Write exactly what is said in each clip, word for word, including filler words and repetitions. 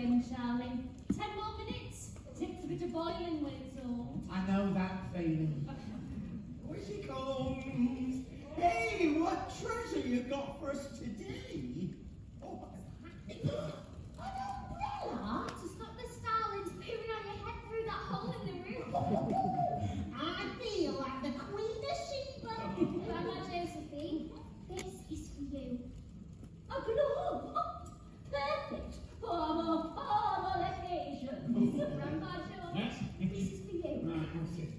again, Charlie. Ten more minutes. Takes a bit of boiling when it's all. I know that feeling. Here she comes. Hey, what treasure you got for us today? Oh, An umbrella? To stop the starlings peering on your head through that hole in the roof. I feel like the Queen of Sheba. Grandma Josephine, this is for you. A glove. Oh, perfect for more formal occasions. Grandma George, Yes? this is for you. Right, what's it?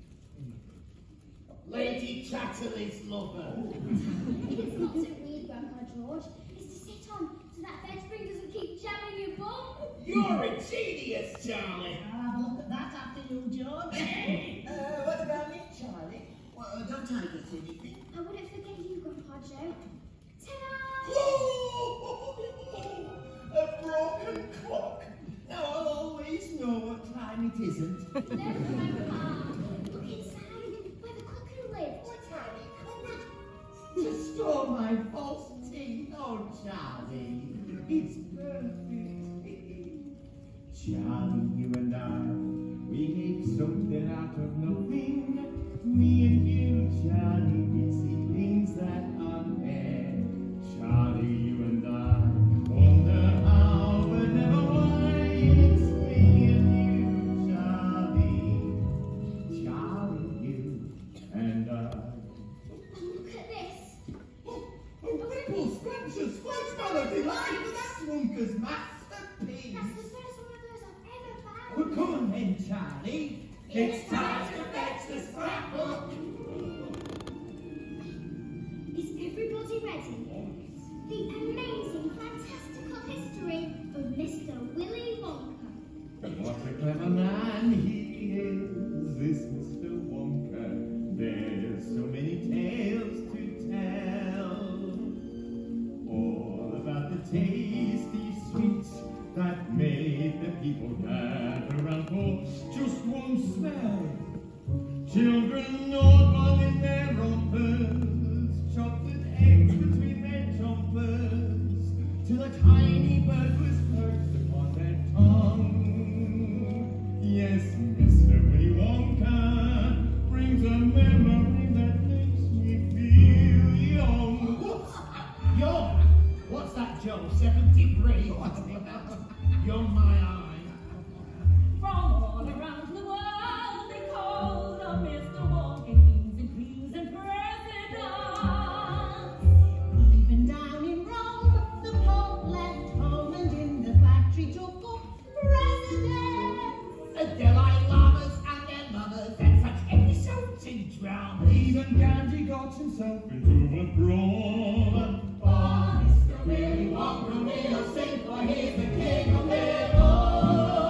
Lady Chatterley's lover. It's not to read, Grandpa George. It's to sit on, so that bed spring doesn't keep jamming your bum. You're a genius, Charlie. I'll have a look at that after you, George. uh, what about me, Charlie? Well, uh, don't I get anything? I wouldn't forget you, Grandpa Joe. Ta-da! Oh, a broken clock. Now I'll always know what time it isn't. No, Grandpa. Look inside, where the cuckoo lived. What tiny cupboard to store my false teeth. Oh, Charlie, it's perfect. Charlie, you and I, we make something out of nothing. Me and you, Charlie, we see things that aren't there. Charlie, you and I, wonder how, but never why. It's me and you, Charlie. Charlie, you and I. Look at this. Oh, oh, Ripple, Scruncher, Squelch Melody, live, that's Wonka's masterpiece. That's the first one of those I've ever found. Well, come on then, Charlie. It's time to fetch the scrapbook. Is everybody ready? The amazing, fantastical history of Mister Willy Wonka. What a clever man he is, this Mister Wonka. There's so many tales to tell, all about the tasty sweets that made the people gather round for just one smell. Children gnawed on in their rompers, chocolate eggs between their chompers, till a tiny bird was perched upon their tongue. Yes, Mister Willy Wonka brings a memory that makes me feel young. What's young? What's that, Joe? seventy-three? You're my eye. From all around the world they called on Mister Wonka, kings and queens and presidents. Even down in Rome, the Pope left home and in the factory took up residence. The Dalai Lamas and their mothers and such episodes in drama. Even Gandhi got himself into a brawl. Oh, Mister Willy Wonka will sing, for he's the king of them all.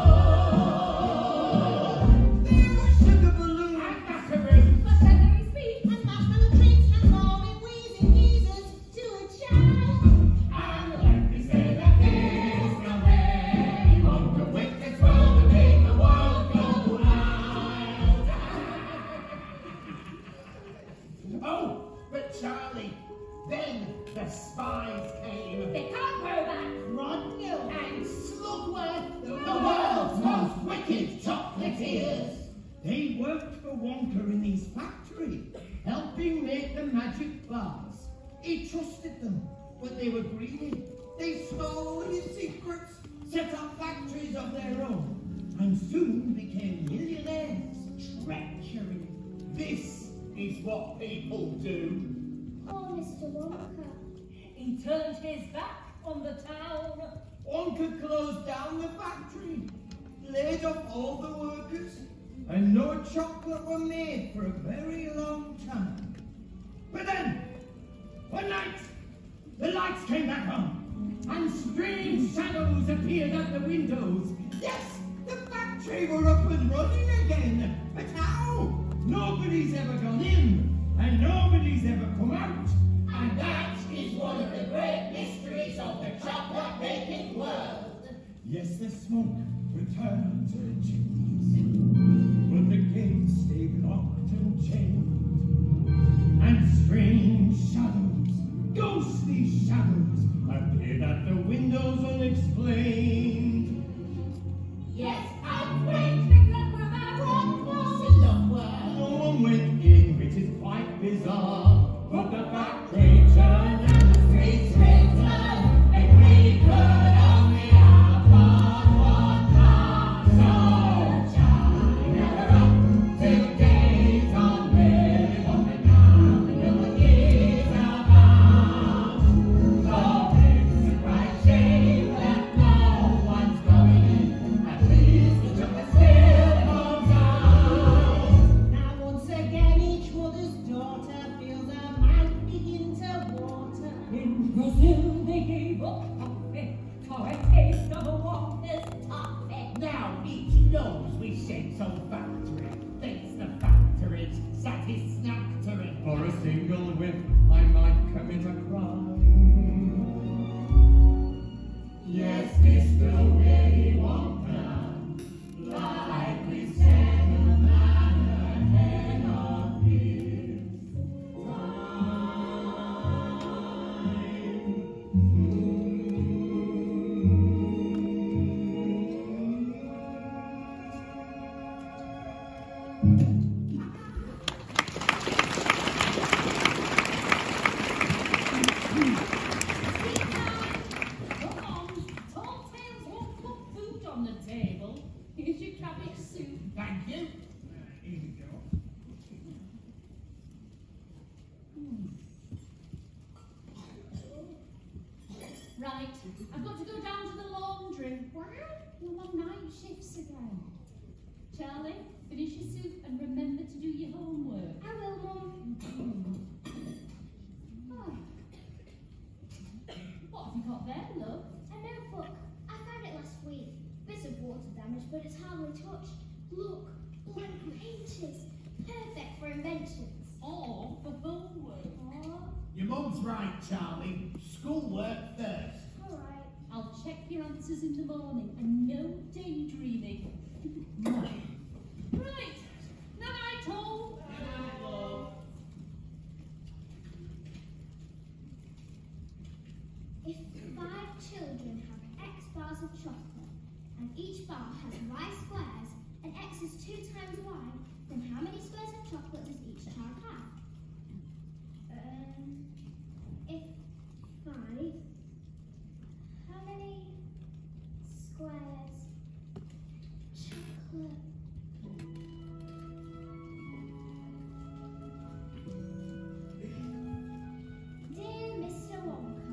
There were sugar balloons And macaroons. A feathery speech And marshmallow treats and rolling wheezing wheezes to a child. And let me say that there's no Willy Wonka with this world to make the world go wild. Oh, but Charlie, then the spies came. they can't go back. Rodnell and Slugworth, the world's most wicked chocolatiers. They worked for Wonka in his factory, helping make the magic bars. He trusted them, but they were greedy. They stole his secrets, set up factories of their own, and soon became millionaires. Treachery. This is what people do. Oh, Mister Wonka. He turned his back on the town. Wonka closed down the factory, laid off all the workers, and no chocolate were made for a very long time. But then, one night, the lights came back on, and strange shadows appeared at the windows. Yes, the factory were up and running again. But how? Nobody's ever gone in, and nobody's ever come out. And that is one of the great mysteries of the chocolate-making world. Yes, the smoke returned to the chimneys, but the gates stayed locked and chained, and strange shadows, ghostly shadows, appeared at the windows unexplained. shapes olfactory, thinks the factory's satisfactory. For a single whiff, I might commit a crime. Yes, Mister Willy Wonka, like we said, a man ahead of his Come on, tall tales won't put food on the table. Here's your cabbage soup. Thank you. Uh, here you go. Right, I've got to go down to the laundry. Why? You're on night shifts again. Charlie, finish your soup and remember to do your homework. I will, Mum. Oh. What have you got there, love? A notebook. I found it last week. Bits of water damage, but it's hardly touched. Look, blank pages. Perfect for inventions. Or for homework. Oh, Your mum's right, Charlie. Schoolwork first. all right. I'll check your answers in the morning and no daydreaming. Right, night all. If five children have X bars of chocolate, and each bar has Y squares, and X is two times Y, then how many squares of chocolate does each child have? Um, if five, how many squares chocolate? Dear Mister Wonka,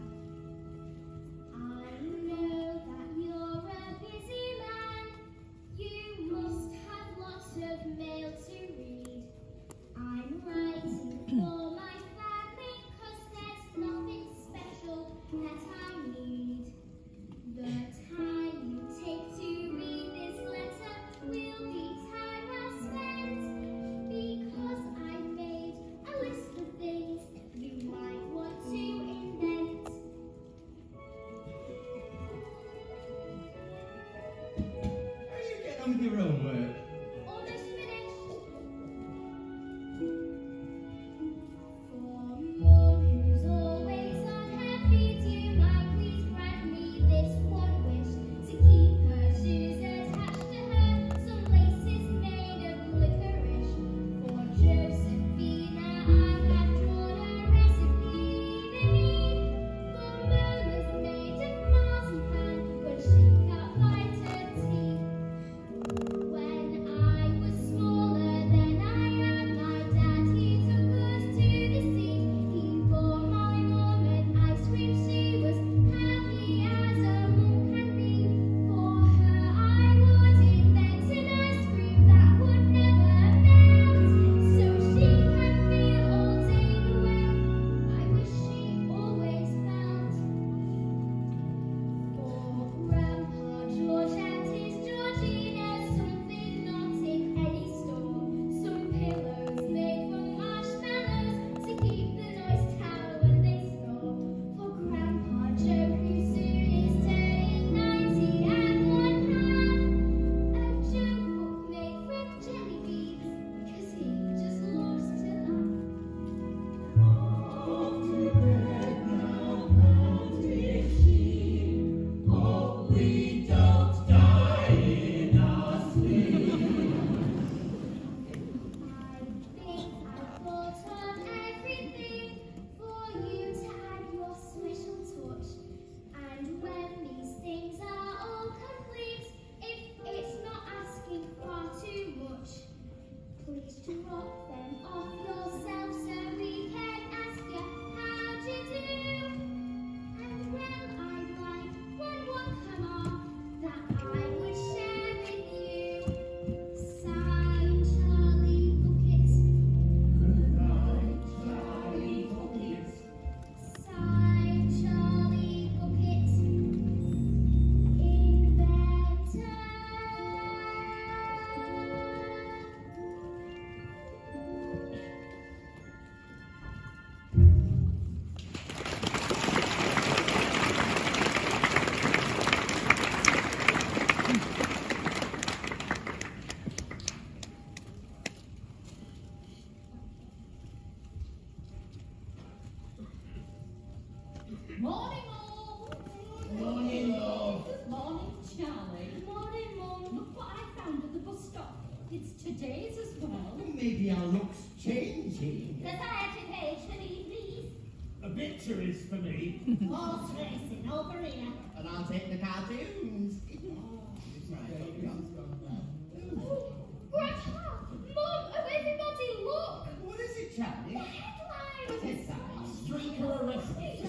I know that you're a busy man. You must have lots of mail to read. I'm writing for my family 'cause there's nothing special that I need. The time you take to read this letter will be time well spent, because I made a list of things you might want to invent. How you get on with your homework? Almost finished. For Mum, who's always on her feet, you might please grant me this one wish, to keep her shoes attached to her, some laces made of licorice. For Josephina, I have drawn a recipe they need. For Mola's made of marzipan, but she can't find her teeth. When Morning, love. Morning, Charlie. Morning, Mum. Look what I found at the bus stop. It's today's as well. Maybe our look's changing. Society page for me, please. Obituaries for me. Horse racing over here. And I'll take the cartoons. Oh, Grandpa! Mum, oh, everybody, look! What is it, Charlie? The headline! What is that? Streaker arrested.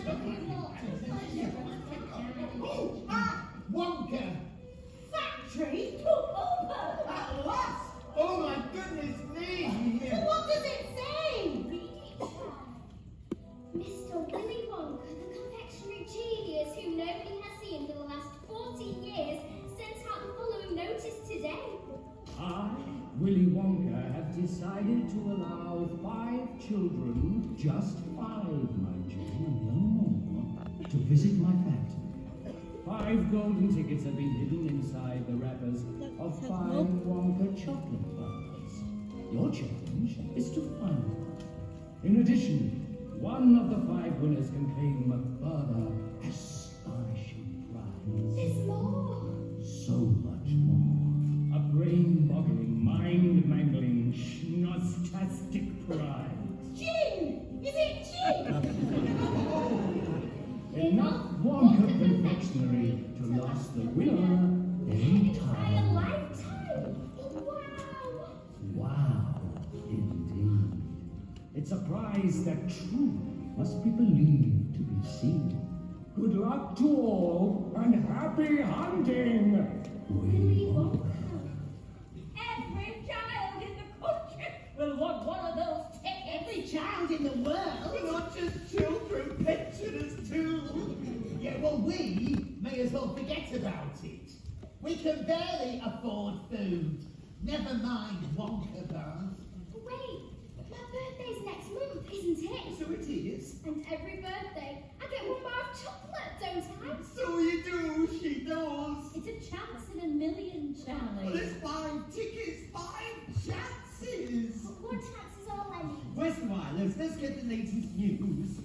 Oh, ah, Wonka! Factory took over. At last! Oh my goodness me! What does it say? Read it, child. Mister Willy Wonka, the confectionery genius who nobody has seen for the last forty years, sent out the following notice today. I, Willy Wonka, have decided to allow five children, just five, mind you, and no more, to visit my factory. Five golden tickets have been hidden inside the wrappers of five Wonka chocolate bars. Your challenge is to find them. In addition, one of the five winners can claim a further astonishing prize. There's more. So much more. A brain-boggling, mind-mangling, schnozztastic prize. Gin! Is it gin? Enough Wonka confectionery to last the winner any Entire time. lifetime. Wow. Wow, indeed. It's a prize that truly must be believed to be seen. Good luck to all, and happy hunting! Willy Wonka. Every child in the country will want one of those tickets. Every child in the world. We're not just children, pensioners too. Yeah, well, we may as well forget about it. We can barely afford food. Never mind Wonka bars. Wait, my birthday's next month, isn't it? So it is. And every birthday, I get one bar of chocolate, don't I? So you do, she does. It's a chance in a million, Well, Charlie. there's five tickets, five chances. One chance is all I need. Where's the wireless? Let's get the latest news.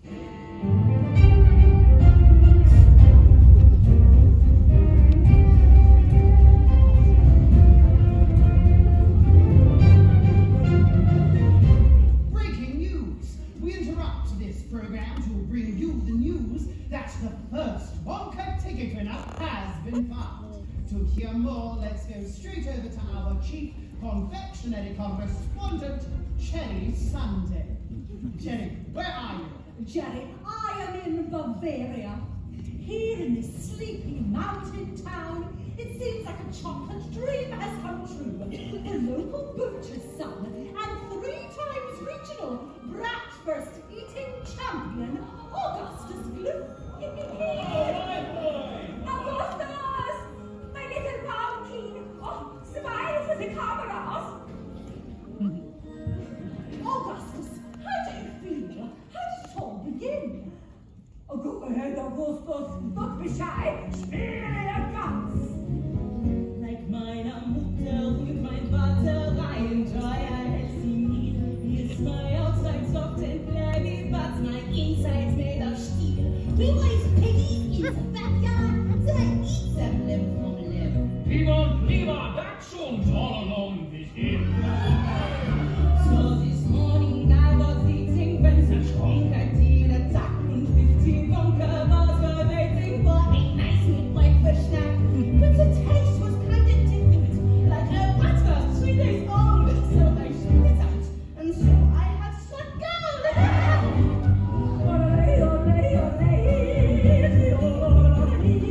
Breaking news. We interrupt this program to bring you the news that the first Wonka ticket winner has been found. To hear more, let's go straight over to our chief confectionery correspondent, Cherry Sunday. Cherry, where are you? Jerry, I am in Bavaria. Here in this sleepy mountain town, it seems like a chocolate dream has come true. The local butcher's son and three times regional breakfast eating champion, Augustus Gloop. Augustus! My little pumpkin! Oh, smile for the cameras! Augustus, how do you feel? How did it all begin? Oh, go ahead, Augustus. Don't be shy. Spill your guts. Like meiner Mutter und mein Vater, I enjoy a healthy meal. Yes, my outside's soft and flabby, but my inside's made of steel. We raise piggies in the backyard, so I eat them limb from limb. Lieber, lieber, that's schon all alone this year. So this morning I was eating when such Wonka did attack, and fifteen Wonka bars were waiting for a nice meat breakfast snack. But the taste was kind of different, like a butter three days old. So I shook it out, and so I had struck gold. Olé, olé, olé. Olé, olé.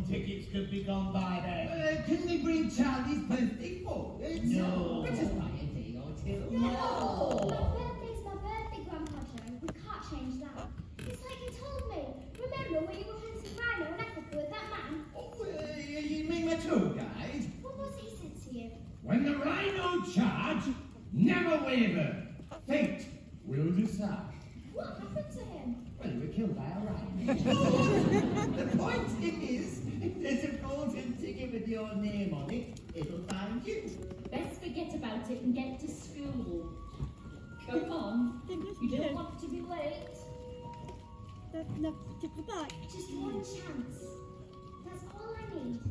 tickets could be gone by then. Uh, can they bring Charlie's birthday forward? No. Let us buy a day or two. No! My birthday's my birthday, Grandpa Joe. We can't change that. It's like you told me. Remember when you were hunting rhino in Africa with that man? Oh, uh, you mean my tour guide? What was it he said to you? When the rhino charge, never waver. Fate will decide. What happened to him? Well, we were killed by a rhino. The point is, if there's a golden ticket with your name on it, it'll find you. Best forget about it and get to school. Come on. You don't want to be late. Just one chance. That's all I need.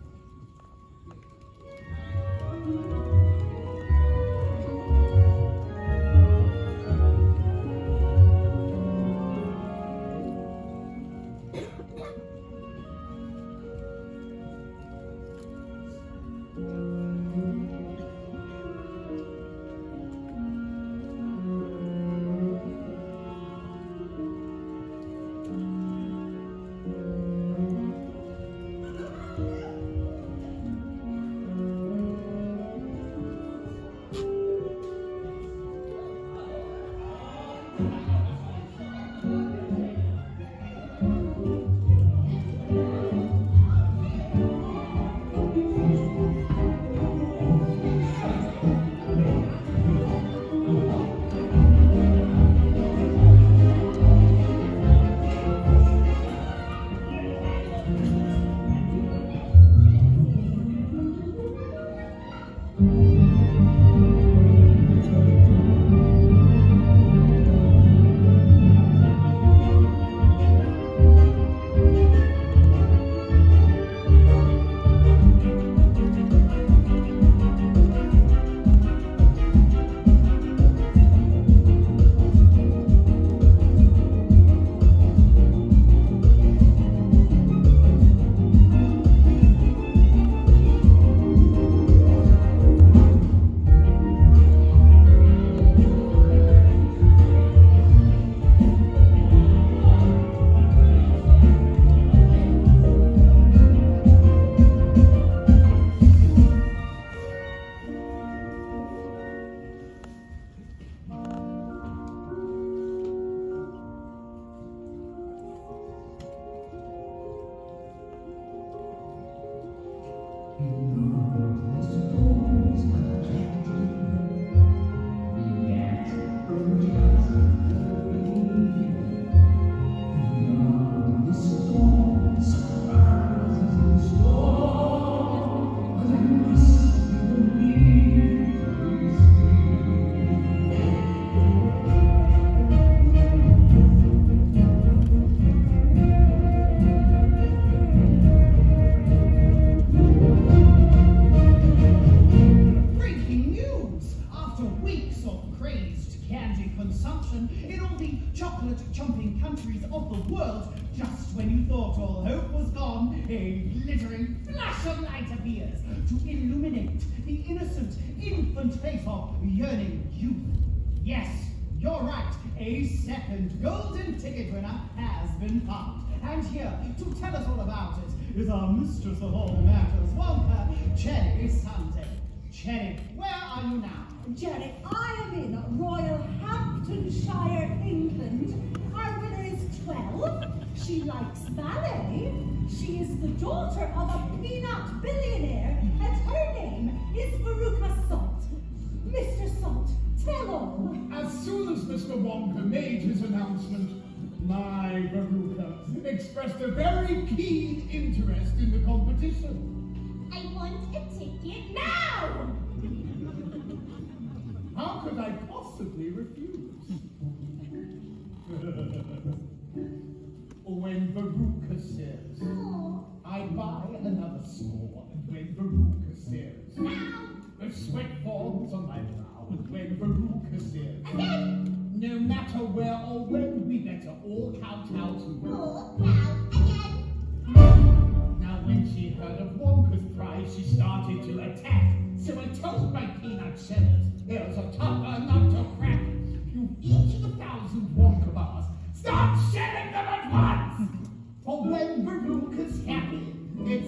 To tell us all about it is our mistress of all matters, Wonka, Cherry Sunday. Cherry, where are you now? Jerry, I am in Royal Hamptonshire, England. Our winner is twelve. She likes ballet. She is the daughter of a peanut billionaire, and her name is Veruca Salt. Mister Salt, tell all. As soon as Mister Wonka made his announcement, my Veruca expressed a very keen interest in the competition. I want a ticket now! How could I possibly refuse? When Veruca says, Oh. I buy another score, and when Veruca says, Now! the sweat forms on my brow, and when Veruca says, Again! no matter where or when, we better all count out. All out again! Now when she heard of Wonka's prize, she started to attack. So I told my peanut sellers, there's a tougher nut to crack. You each of a thousand Wonka bars, start selling them at once! For when Veruca's happy, it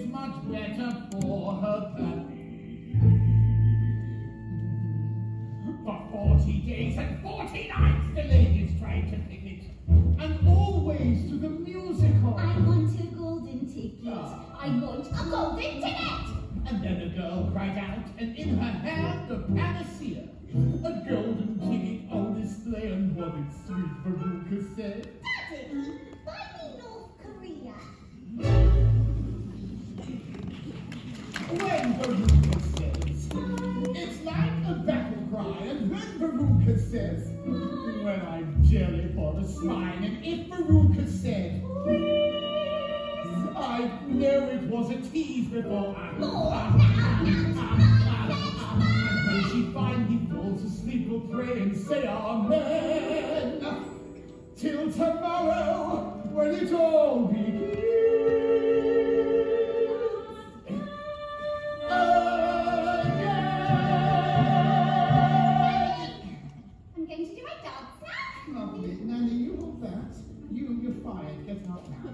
forty days and forty nights the ladies tried to pick it. And always to the musical. I want a golden ticket. I want a golden ticket. And then a girl cried out, and in her hand a panacea. A golden ticket on display, and what did sweet Veruca say? Daddy, buy me North Korea. When Veruca says, it's like a battle cry, and when Veruca says, when I'm jelly for a swine, and if Veruca said, I know it was a tease before I... And when she finally falls asleep, we'll pray and say amen. Till tomorrow, when it all begins. I'm going to do my dance now. Lovely. Nanny, you want that? You, you're fired. Get out now.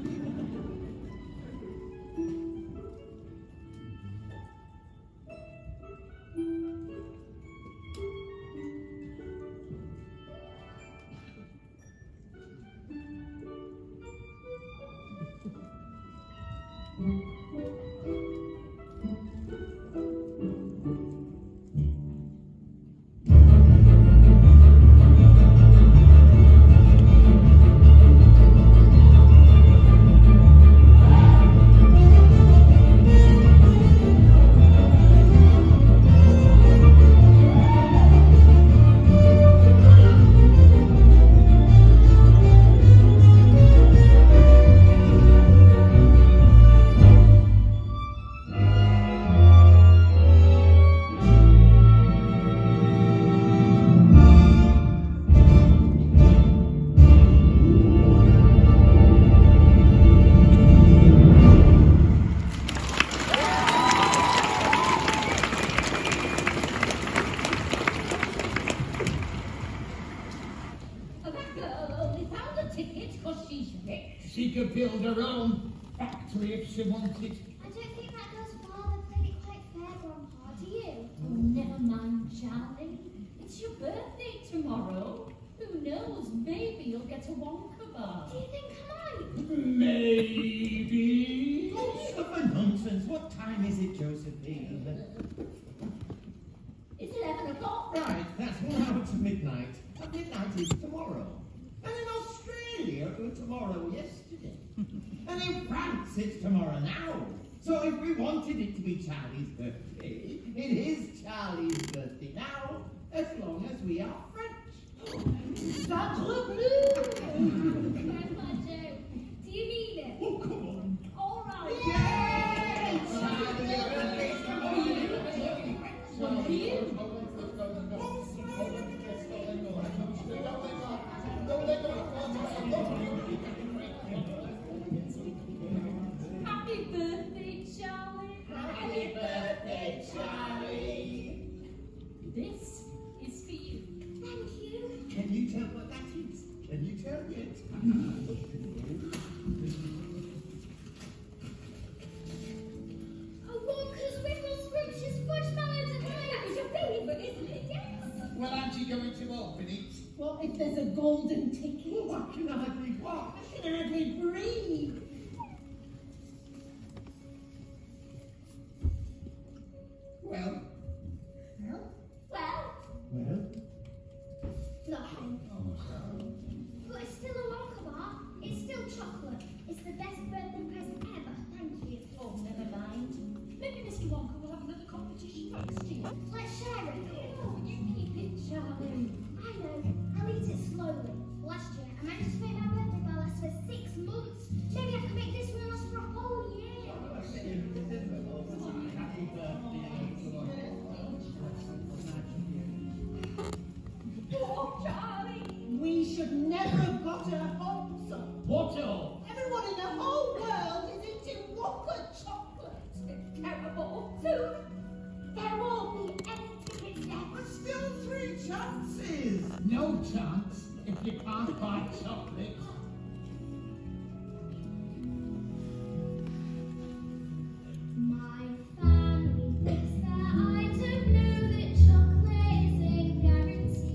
She could build her own factory if she wanted. I don't think that girl's father played it quite fair, Grandpa, do you? Oh, never mind, Charlie. It's your birthday tomorrow. Who knows? Maybe you'll get a Wonka bar. Do you think I might? Maybe. Oh, stuff and nonsense. What time is it, Josephine? It's eleven o'clock. Right, that's one hour to midnight. And midnight is tomorrow. And in Australia, it was tomorrow yesterday. And in France, it's tomorrow now. So if we wanted it to be Charlie's birthday, it is Charlie's birthday now, as long as we are French. Sacre bleu! Grandpa Joe, do you mean it? Oh, come on. All right. Yay! Charlie, your birthday's tomorrow. Well, you? Happy birthday, Charlie. Happy birthday, Charlie. This is for you. Thank you. Can you tell what that is? Can you tell it? Oh, Wonka's Wiggles Scrumptious Fudgemallows and Pie. That was your favourite, isn't it? Yes. Well, aren't you going to open it? Well, if there's a golden ticket, What can I be? What? I can hardly breathe. Well, Well? Well? Well, Nothing. But it's still a Wonka bar. It's still chocolate. It's the best birthday present ever. Thank you. Oh, never mind. Maybe Mister Wonka will have another competition next year. Let's share it. Oh, you keep it, Charlie. I know. I'll eat it slowly. Last year, I managed to make my birthday bar last for six months. Maybe I can make this one last for a whole year. happy birthday. Poor Charlie. We should never have got her home, so. what all? Everyone in the whole world is into Wonka chocolate. It's terrible. Soon, there won't be any tickets left. But still three chances. No chance if you can't buy chocolate. My family thinks that I don't know that chocolate isn't guaranteed.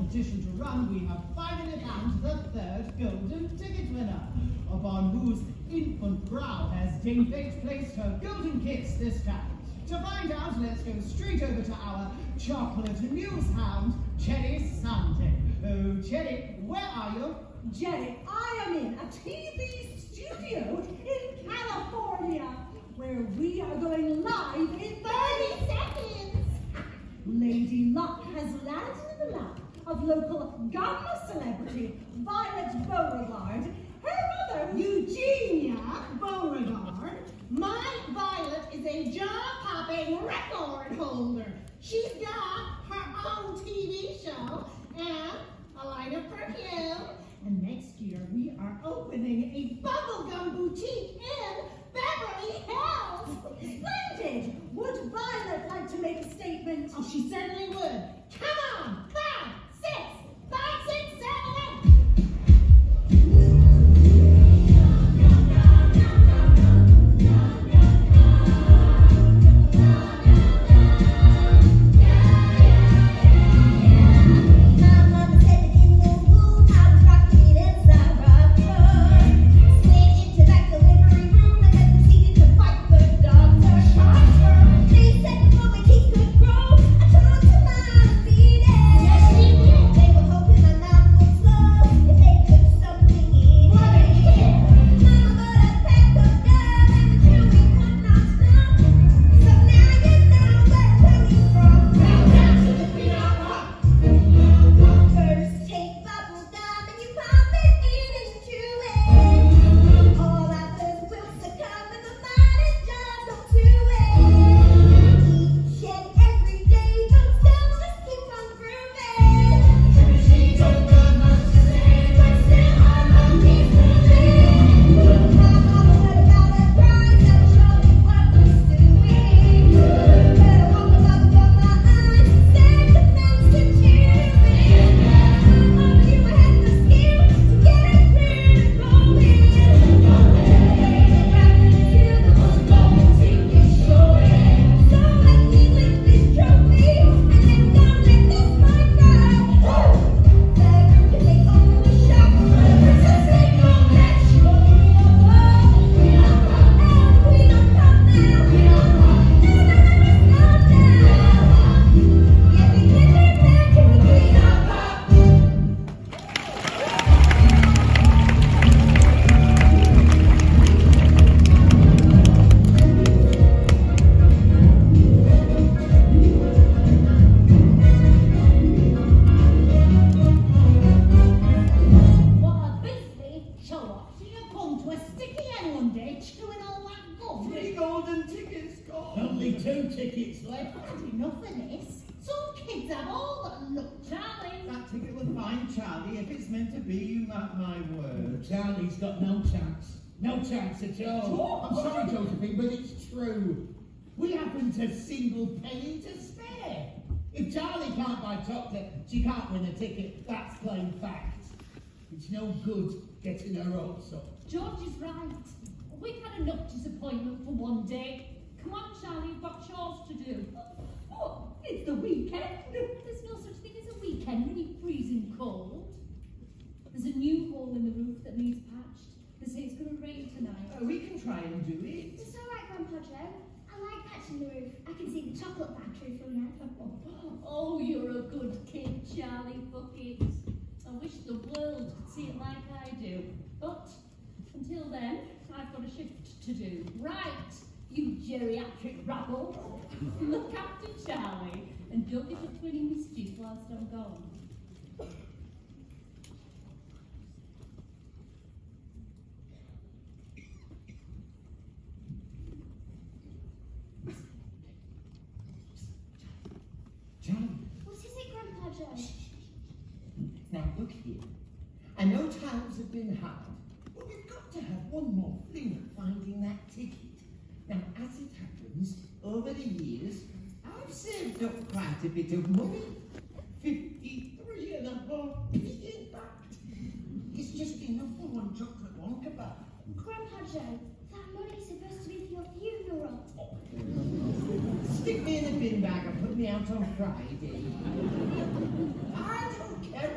competition to run, we have finally found the third golden ticket winner, upon whose infant brow has Dame Fate placed her golden kiss this time. To find out, let's go straight over to our chocolate news hound, Cherry Sunday. Oh, Cherry, where are you? Jerry, I am in a T V studio in California, where we are going live in thirty seconds. Lady Luck has landed in the lap of local Gamma celebrity Violet Beauregard. Her mother, Eugenia Beauregard. My Violet is a jaw-popping record holder. She's got her own T V show and a line of perfume. And next year we are opening a bubblegum boutique in Beverly Hills. Splendid! Would Violet like to make a statement? Oh, she certainly would. Come on, five, six, five, six, seven, eight. Mama said that in the womb I was rocking inside rock floor. Slid into that delivery room and then proceeded to fight the doctor. Doctor, they said before my teeth could grow, I told to my feet. Yes, she did. They were hoping my mouth would slow if they put something in. What a kid. Mama, but I packed up gum and the chewing could not stop. So now you know where I'm coming from. Now down to the peanut rock. First take bubble gum and you pop it in and chew it. All others will succumb if the mighty jaws don't chew it. Eat shed every day, don't still just keep on grooving. She don't got much to say, but still I love keep moving. My mama heard about that prize that surely was pursuing. Better walk above above my eyes, stand defense and cheering. Mama, you had the skill to get it clear rolling. Till the most golden ticket showing. So let me lift this trophy and then don't let this mic go. Better can they own the shop, but the princess ain't gon' let you go. We don't rock now, we don't rock now, we don't rock. Never, never stop now. Yeah, we get it back to the we don't rock. What a busy show off. So you come to a sticky end one day chewing all that gum. Three golden tickets gone. Only two tickets left. Had enough of this. Some kids have all that look, Charlie. That ticket was fine, Charlie. If it's meant to be, you mark my word. Charlie's got no chance. No chance at all. I'm sorry, Josephine, but it's true. We haven't a single penny to spare. If Charlie can't buy chocolate, she can't win a ticket. That's plain fact. It's no good getting her hopes up. George is right. We've had enough disappointment for one day. Come on, Charlie, you've got chores to do. Oh, it's the weekend. There's no such thing as a weekend when you're freezing cold. There's a new hole in the roof that needs patched. They say it's going to rain tonight. Uh, we can try and do it. It's all right, Grandpa Joe. I like patching the roof. I can see the chocolate factory from there. Oh, you're a good kid, Charlie Bucket. I wish the world could see it like I do. But until then, I've got a shift to do. Right, you geriatric rabble. Look after Charlie and don't get up to any mischief whilst I'm gone. Charlie, What is it, Grandpa Joe? now look here. I know times have been hard, but we've got to have one more fling at finding that ticket. Now, as it happens, over the years, I've saved up quite a bit of money. Fifty-three and a half p, in fact. It's just enough for one chocolate Wonka bar. Grandpa Joe, that money's supposed to be for your funeral. Stick me in a bin bag and put me out on Friday. I don't care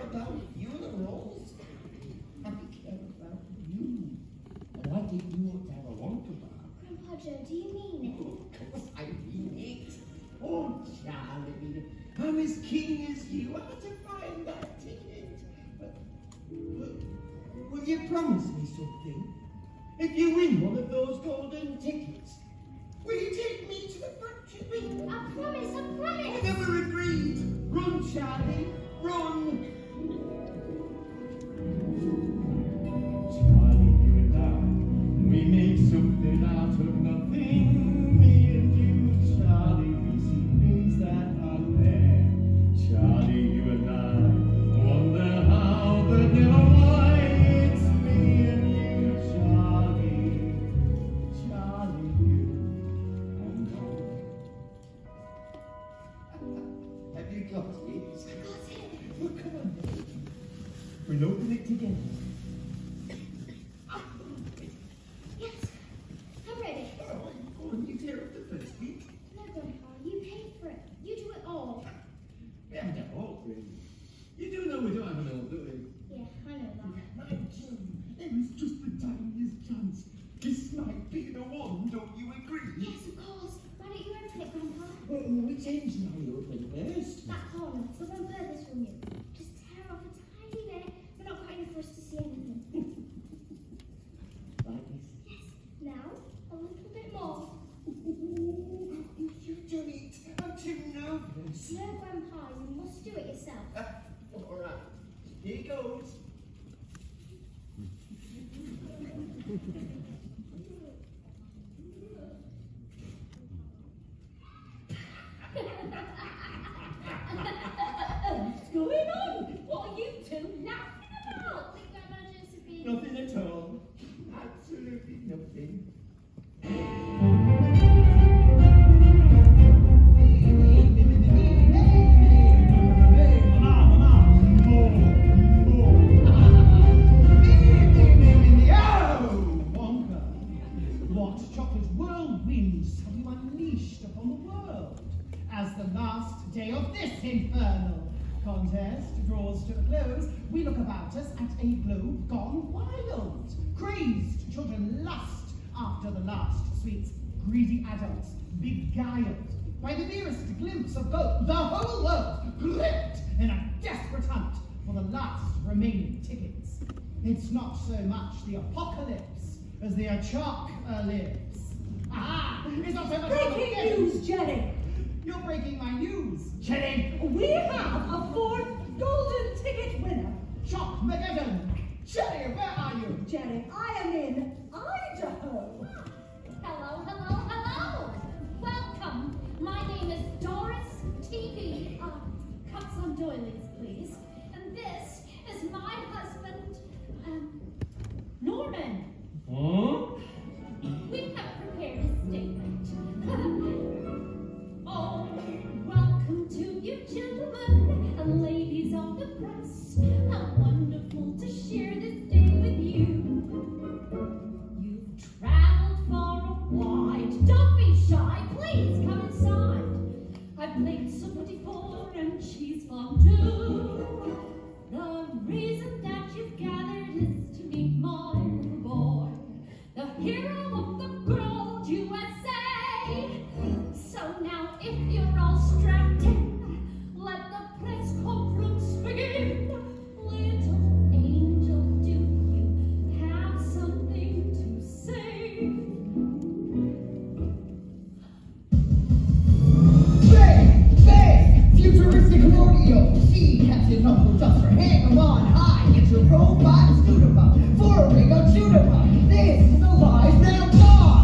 you promise me something? If you win one of those golden tickets, will you take me to the factory? I promise, I I promise. never agreed. Run, Charlie, run. Charlie, you and I, we make something out of nothing. Me and you, Charlie, we see things that aren't there. Charlie, you and I wonder how, but never why. It's me and you, Charlie. Charlie, you and I. Have you got it? I got it. Well, come on. We'll open it together. Yes, I'm ready. Oh, go on, you tear up the first bit. No, Grandpa, you paid for it. You do it all. We haven't done all three. You do know we don't have an all, do we? Yeah, I know that. My Jim, it was just the tiniest chance. This might be the one, don't you agree? Yes, of course. Why don't you open it, Grandpa? Well, which end's now you open first? That corner, the one furthest from you. Just tear off a tiny bit. We're not quite enough for us to see anything. Like this. Yes. Now, a little bit more. Ooh, you've done it. I'm too nervous. No, Grandpa, you must do it yourself. All right. Here it goes. What's going on? What are you two laughing about? Think Grandma Josephine? Nothing at all. Absolutely nothing. What chocolate whirlwinds have you unleashed upon the world? As the last day of this infernal contest draws to a close, we look about us at a globe gone wild. Crazed children lust after the last sweets. Greedy adults beguiled by the merest glimpse of gold. The whole world gripped in a desperate hunt for the last remaining tickets. It's not so much the apocalypse as the apocalypse. Aha! It's not so much Breaking news, Jerry. You're breaking my news, Jenny. We have a fourth golden ticket winner. Shock Mageddon. Jenny, where are you? Jerry, I am in Idaho. Hello, hello, hello! Welcome! My name is Doris T V. Uh, cups on doilies, please. And this is my husband, um, Norman. Huh? We have prepared a statement. Oh, welcome to you, gentlemen and ladies of the press. How wonderful to share this day with you. You've traveled far and wide. Don't be shy. Please come inside. I've played soup before and cheese fondue. The reason that you've gathered is to meet my boy, the hero of the girl U S A. So now, if you're all strapped in, let the press conference begin. Little angel, do you have something to say? Big, big, futuristic rodeo. See Captain Uncle Duster, hang 'em on high. It's a robot scooter for a ring of shooter. This is a live now pod.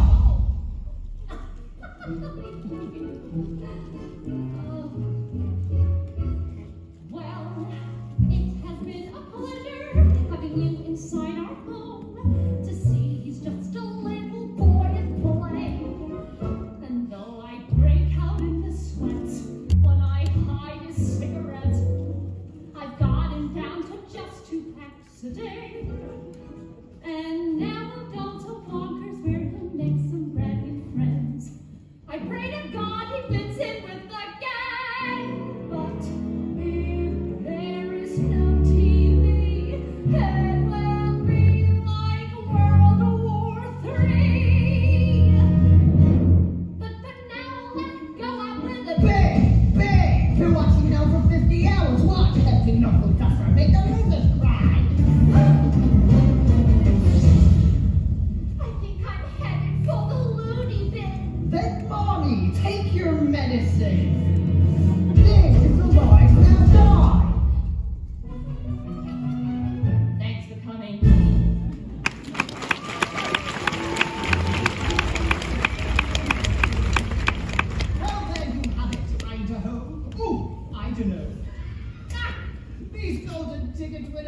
Well, it has been a pleasure having you inside our home. To see he's just a little boy at play. And though I break out in the sweat when I hide his cigarette, I've got him down to just two packs a day. And now I'm down to Bonkers where he'll make some brand new friends. I pray to God he fits in with the gang. But if there is no T V, it will be like World War Three. But for now, let's go out with a Big, big, you're watching now for fifty hours. Watch Captain Uncle Duster make the lizards cry.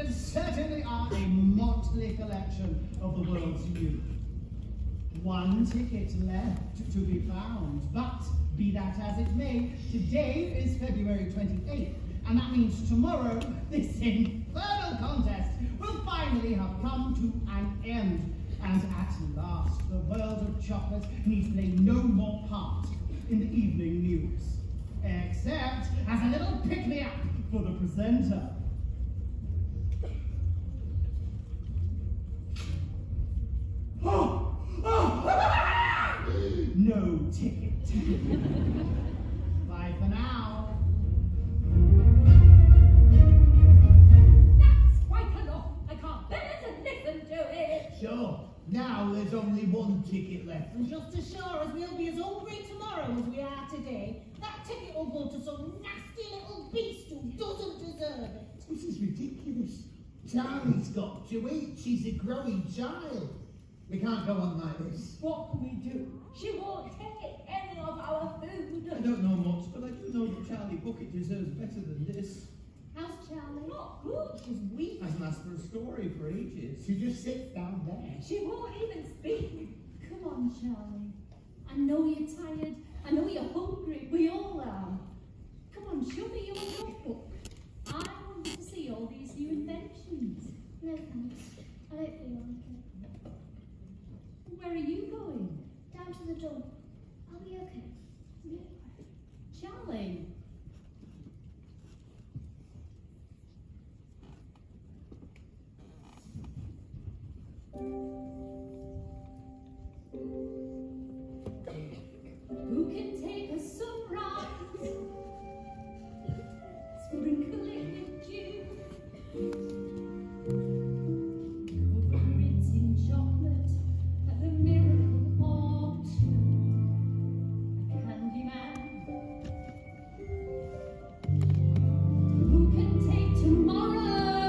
chocolate certainly are a motley collection of the world's youth. One ticket left to be found, but be that as it may, today is February twenty-eighth, and that means tomorrow this infernal contest will finally have come to an end. And at last, the world of chocolate need play no more part in the evening news, except as a little pick-me-up for the presenter. Oh! Oh! No ticket. Bye for now. That's quite enough. I can't bear to listen to it. Sure. Now there's only one ticket left. And just as sure as we'll be as hungry tomorrow as we are today, that ticket will go to some nasty little beast who doesn't deserve it. This is ridiculous. Charlie's got to eat. She's a growing child. We can't go on like this. What can we do? She won't take any of our food. I don't know much, but I do know that Charlie Bucket deserves better than this. How's Charlie? Not good. She's weak. Hasn't asked for a story for ages. She just sits down there. She won't even speak. Come on, Charlie. I know you're tired. I know you're hungry. We all are. Come on, show me your notebook. I want to see all these new inventions. No thanks. I don't feel like it. Where are you going? Down to the door. I'll be okay. Yeah. Charlie. Who can take a sunrise, sprinkle it with dew, cover it in chocolate, and a miracle or two? A candy man. Who can take tomorrow,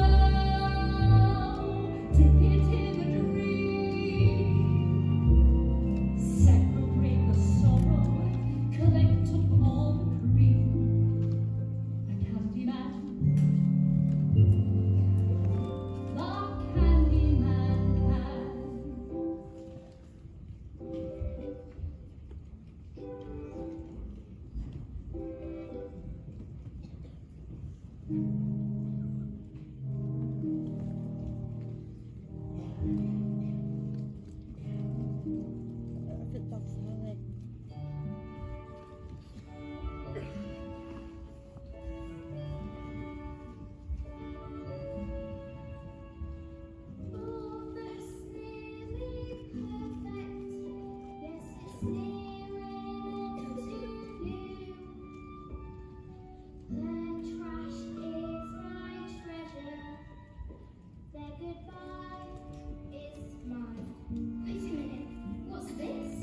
dip it in a dream, separate the sorrow, collect up all the cream? A candy man. The candy man can. All this nearly perfect. Yes, it's nearing to you. Their trash is my treasure. Their goodbye is mine. Wait a minute. What's this?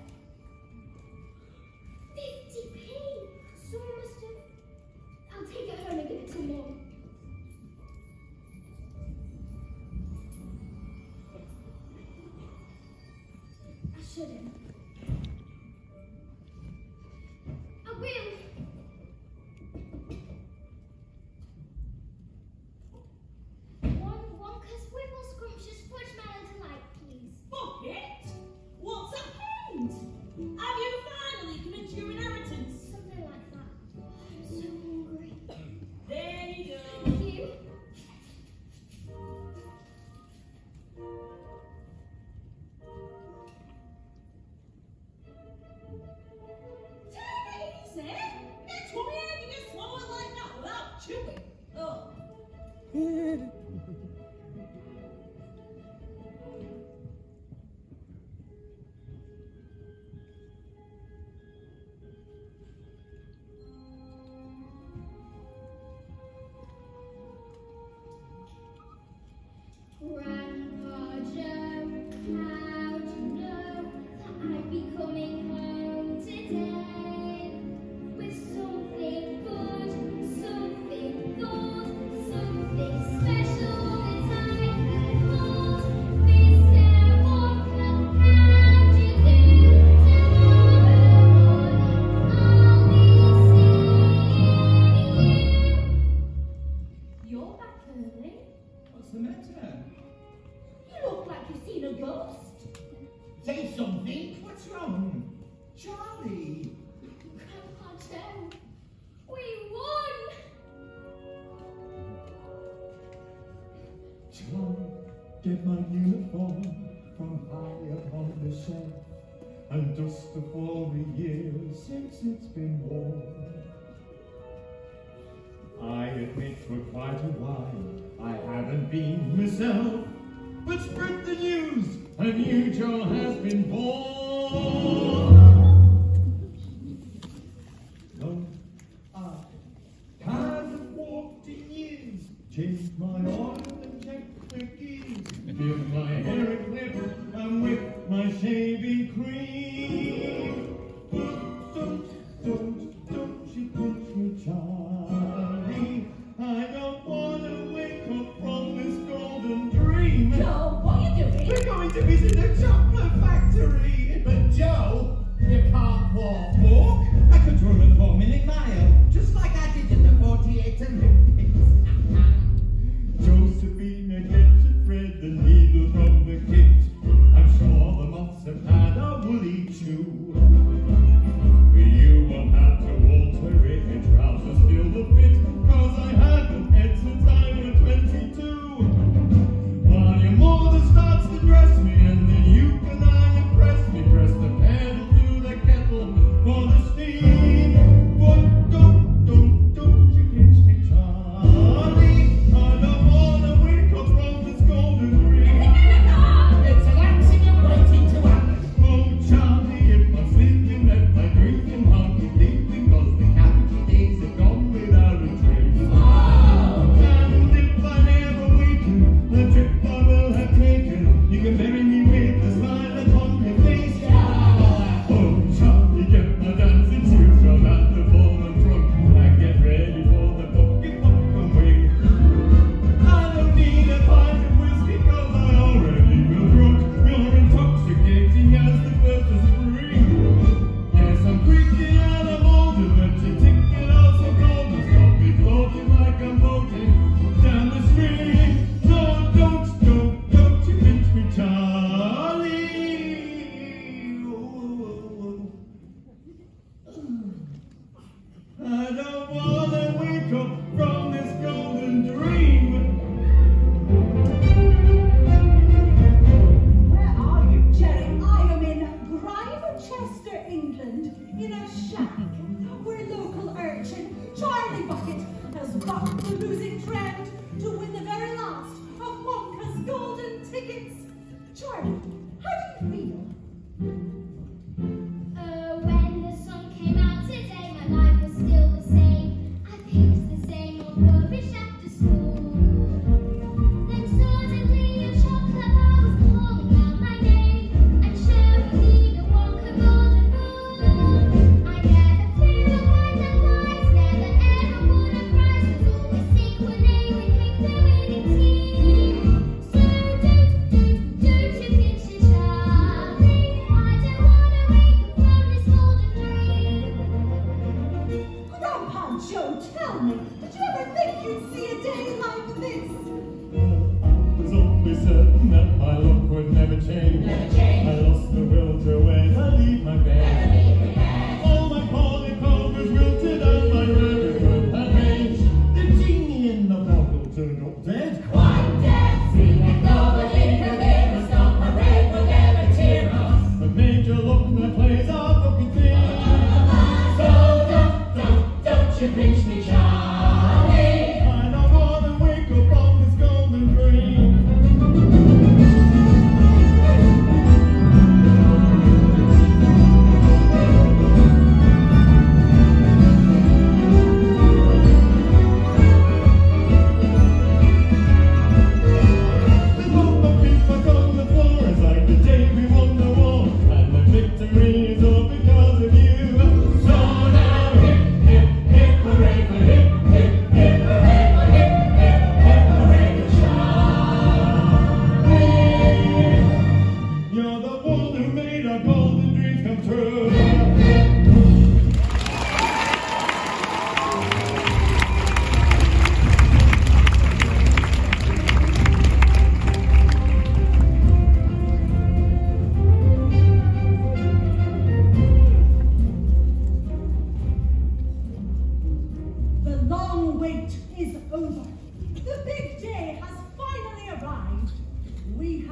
fifty p. Someone must have. I'll take it home and give it to Mum. I shouldn't. I will. One Wonka's Wibble Scrumptious Fudge Melon Delight, please. Bucket? What's happened? Have you finally come into your inheritance? Something like that. I'm so hungry. There you go. Thank you. Take it easy. Next one, yeah, you can swallow it like that without chewing. Oh. Grandpa Joe, how'd you know that I'd be coming home today? With something good, something good, something special the matter? You look like you've seen a ghost. Say something. What's wrong? Charlie! Grandpa Joe, we won! Charlie, get my uniform from high upon the shelf and dust of all the years since it's been worn. I admit for quite a while I haven't been myself, but spread the news, a new Joe has been born. No, I haven't walked in years, changed my oil and checked the gears, give my hair a clip and whip my shaving cream. Don't, don't, don't you pinch me, Charlie. I don't want to wake up from this golden dream. Joe, what are you doing? We're going to visit the chocolate factory. But Joe,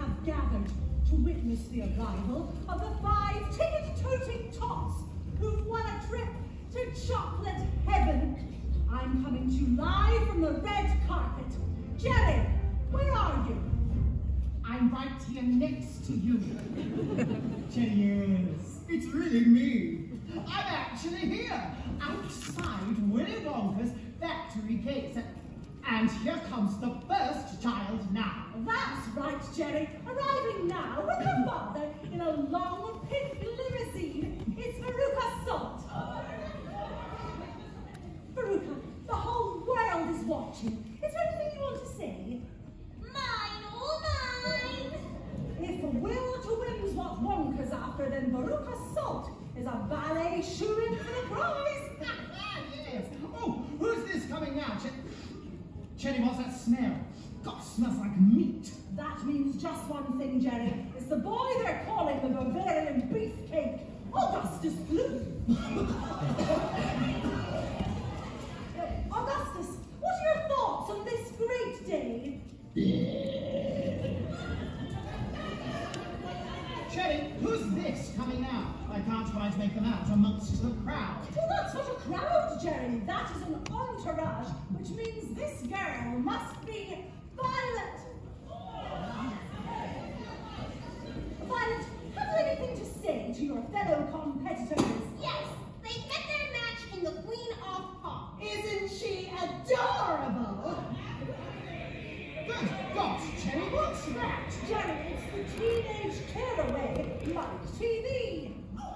have gathered to witness the arrival of the five ticket-toting tots who've won a trip to chocolate heaven. I'm coming to you live from the red carpet. Jerry, where are you? I'm right here next to you. Yes, it's really me. I'm actually here, outside Willy Wonka's factory gates. And here comes the first child now. That's right, Jerry. Arriving now with her father in a long pink limousine. It's Veruca Salt. Veruca, the whole world is watching. Is there anything you want to say? Mine, all mine. If Will to wins what Wonka's after, then Veruca Salt is a ballet shoo-in for the prize. Yes. Oh, who's this coming now? Ch Chetty, what's that smell? God, smells like meat. That means just one thing, Jerry. It's the boy they're calling the Bavarian beefcake, Augustus Gloop. uh, Augustus, what are your thoughts on this great day? Chetty, who's this coming now? I can't quite make them out amongst the crowd. Well, that's not a crowd, Jerry. That is an entourage, which means this girl must be Violet. Violet, have you anything to say to your fellow competitors? Yes, they met their match in the Queen of Pop. Isn't she adorable? Good gosh, Chetty, what's that? Jerry, it's the Teenage Tearaway, like T V.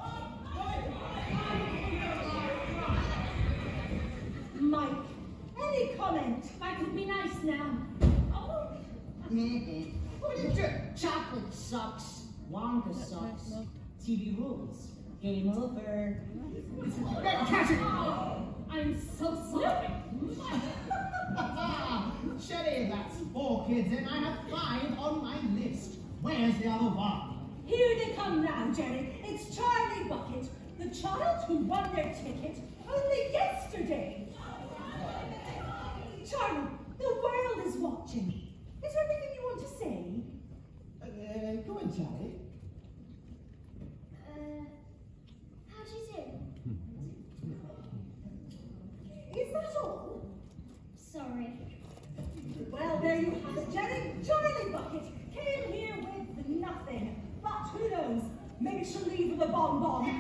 Mike, any comment? Mike would be nice now. Oh. What are you doing? Chocolate sucks. Wonka sucks. T V rules. Game over. Catch it! I'm so sorry. Chetty, that's four kids, and I have five on my list. Where's the other one? Here they come now, Jerry. It's Charlie Bucket, the child who won their ticket only yesterday. Charlie, the world is watching. Is there anything you want to say? Uh, go on, Charlie. Uh, how do you do? Is that all? Sorry. Well, there you have it, Jerry. Charlie Bucket came here with nothing. But who knows? Maybe she'll leave with a bonbon.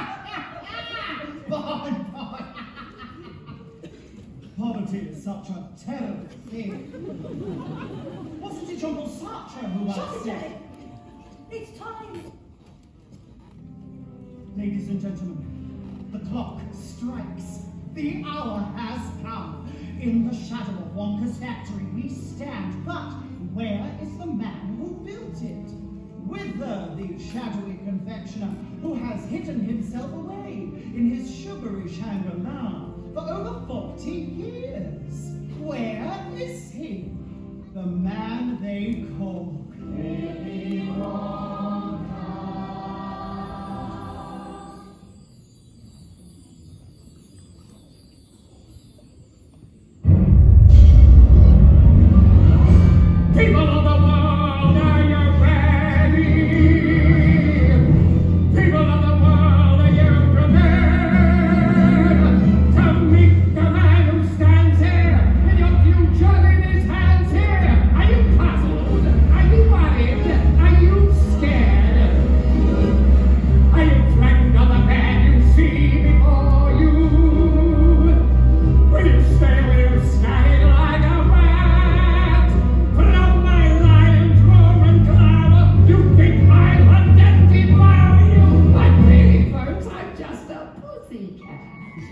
Bonbon! Poverty is such a terrible thing. Wasn't it Uncle Sartre who Shut once it, said... Jerry. It's time. Ladies and gentlemen, the clock strikes. The hour has come. In the shadow of Wonka's factory we stand, but where is the man who built it? Whither the shadowy confectioner who has hidden himself away in his sugary Shangri-La for over forty years? Where is he? The man they call Willy Wonka. People of the world, are you ready? People of the world, are you prepared to meet the man who stands here with your future in his hands here? Are you puzzled? Are you worried? Are you scared? Are you frightened of the man you see before you? Will you stay or will you snag like a rat? From my lion's roar and clamor, you think I'll identify you? But really, folks, I'm just a pussycat.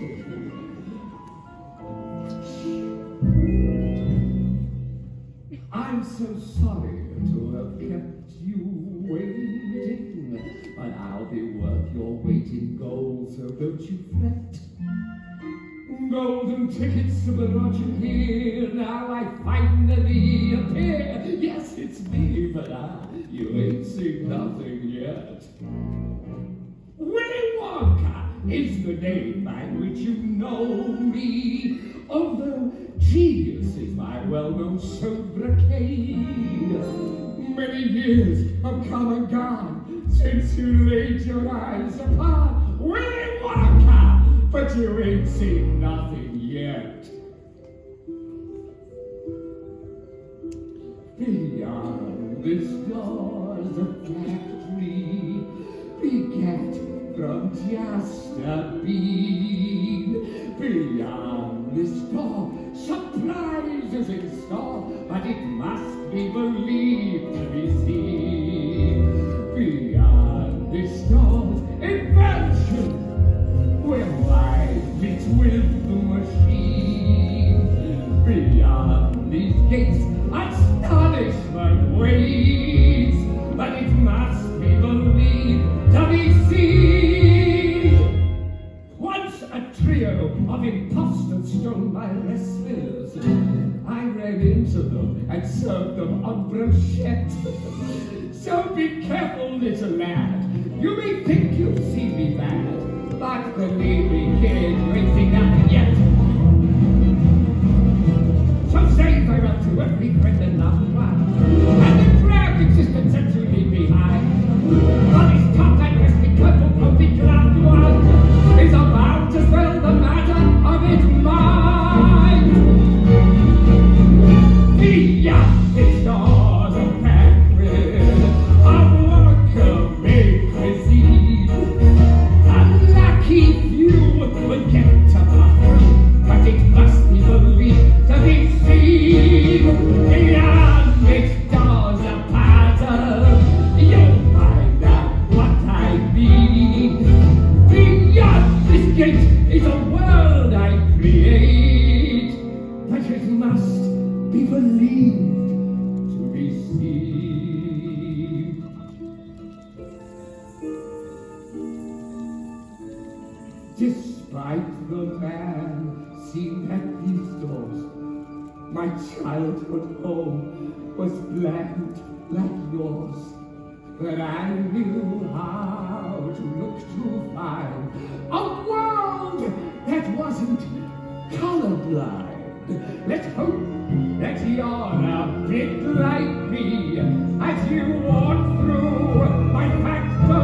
I'm so sorry to have kept you waiting, but I'll be worth your weight in gold, so don't you fret. Golden tickets to the Roger here, now I finally appear. Yes, it's me, but I, you ain't seen nothing yet. Willy Wonka is the name by which you know me, although genius is my well-known sobriquet. many years have come and gone since you laid your eyes upon Willy Wonka, but you ain't seen nothing yet. Beyond this door's a factory, begat from just a bean. Beyond this door, surprises in store, but it must be believed to be seen. Beyond this door's invention, where life meets with the machine. Beyond these gates, astonishment waits, but it must be believed to be seen. Once a trio of impostors stole my recipes. I ran into them and served them on brochette. So be careful, little lad. You may think you see me bad, but believe me, kid, you ain't seen nothing yet. So say farewell to every friend and loved one, and the drab existence that you leave behind. On his top and resting careful from the glad one is about to spell the matter of his mind. Beyond his doors of factory, a worker may proceed. Unlucky few will get to the but it must be believed to be seen. Beyond its doors of pattern, you'll find out what I mean. Beyond this gate is a world I create, but it must be believed to be seen. Despite the man seen at these doors, my childhood home was bland like yours. But I knew how to look to find a world that wasn't colorblind. Let's hope that you're a bit like me as you walk through my factory.